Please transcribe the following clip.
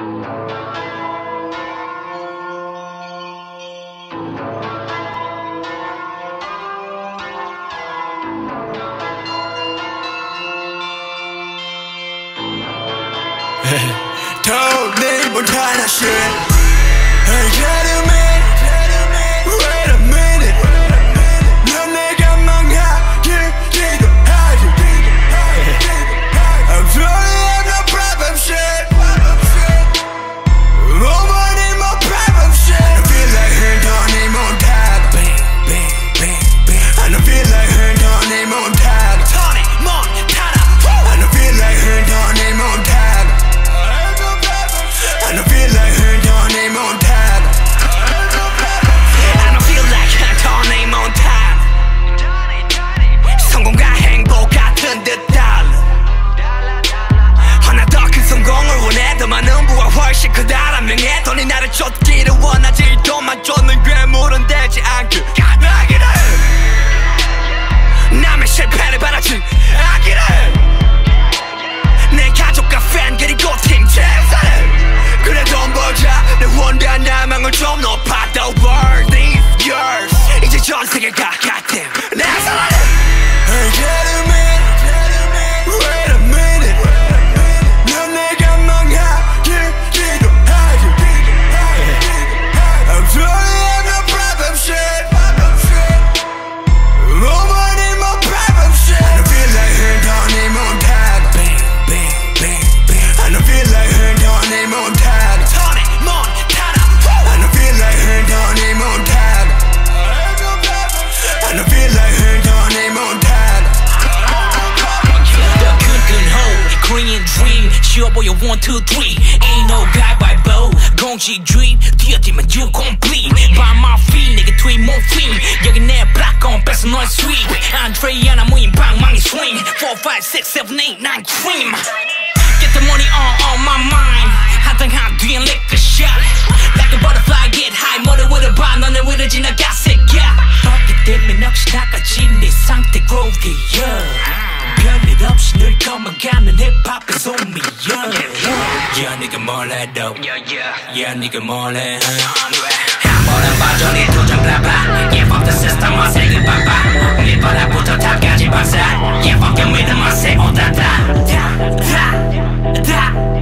Don't need more kind of shit. Hey, get a minute. Wait a minute. 넌 내가 망하기도 하지. I'm sorry, I'm no problem shit. Nobody more problem shit. I feel like her don't need more time. I don't feel like her don't need more time. Tony Montana. I don't feel like her don't need more time. I don't feel like her don't need more time. I don't feel like her don't need more time. 성공과 행복 같은 듯 달라. 하나 더 큰 성공을 원해. 더 많은 부와 훨씬 크다란 명예. 돈이 나를 쫓기를 원하지. 돈만 쫓는 괴물은 되지 않길 가능하기를. 남의 실패를 바라지 않기를. 내 가족과 팬 그리고 팀 최우선을. 그래 돈 벌자 내 원대한 야망을 좀 높아. The world is yours. 이제 전 세계가 goddamn 내 사랑해. Hey, get a minute. Wait a minute. 넌 내가 망하기도 하지. I'm sorry, I'm no problem shit. Nobody more problem shit. I don't feel like her don't need more time. I don't feel like her don't need more time. Tony Montana. I don't feel like her don't need more time. I don't feel like her don't need more time. The good hole, Korean dream. 쉬워 보여 1, 2, 3. Ain't no guy by bow. 공식주의 뛰어들면 you complete. By my feet 내게 tweet morphine. 여기 내 black on 뺏어 너의 sweet. Andrea 무인 방망이 swing. 4, 5, 6, 7, 8, 9 cream. Get the money on my mind. 한탕한 뒤엔 lick a shot. Like a butterfly get high. 뭐를 위로 너네 위로 지나가 새끼야. 그렇게 되면 혹시 나까지 네 상태 grow이야. 별일 없이 늘 검어가는 힙합의 소미야. Yeah, 네가 뭘 해도 Yeah, 네가 뭘 해. 한 번은 봐줘 네 도전 봐봐. Yeah, fuck the system 맛을 봐봐. 밑바닥부터 탑까지 박사. Yeah, fuck your rhythm 맛을 오다다. 다